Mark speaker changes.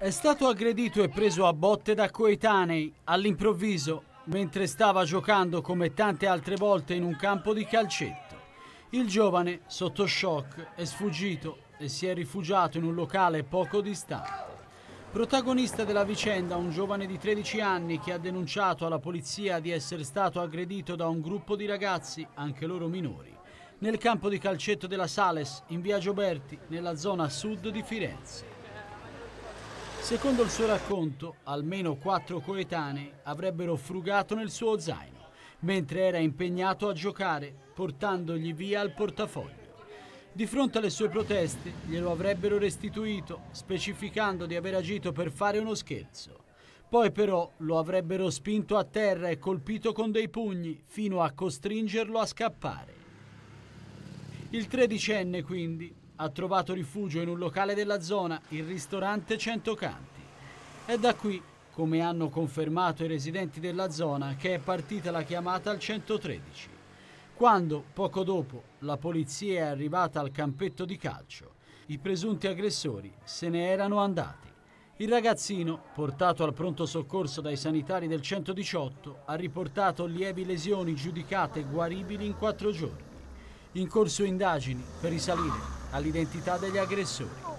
Speaker 1: È stato aggredito e preso a botte da coetanei all'improvviso mentre stava giocando come tante altre volte in un campo di calcetto. Il giovane, sotto shock, è sfuggito e si è rifugiato in un locale poco distante. Protagonista della vicenda, un giovane di 13 anni che ha denunciato alla polizia di essere stato aggredito da un gruppo di ragazzi, anche loro minori, nel campo di calcetto della Sales, in via Gioberti, nella zona sud di Firenze. Secondo il suo racconto, almeno 4 coetanei avrebbero frugato nel suo zaino, mentre era impegnato a giocare, portandogli via il portafoglio. Di fronte alle sue proteste, glielo avrebbero restituito, specificando di aver agito per fare uno scherzo. Poi però lo avrebbero spinto a terra e colpito con dei pugni, fino a costringerlo a scappare. Il 13enne, quindi, ha trovato rifugio in un locale della zona, il ristorante Centocanti. È da qui, come hanno confermato i residenti della zona, che è partita la chiamata al 113. Quando, poco dopo, la polizia è arrivata al campetto di calcio, i presunti aggressori se ne erano andati. Il ragazzino, portato al pronto soccorso dai sanitari del 118, ha riportato lievi lesioni giudicate guaribili in 4 giorni. In corso indagini per risalire all'identità degli aggressori.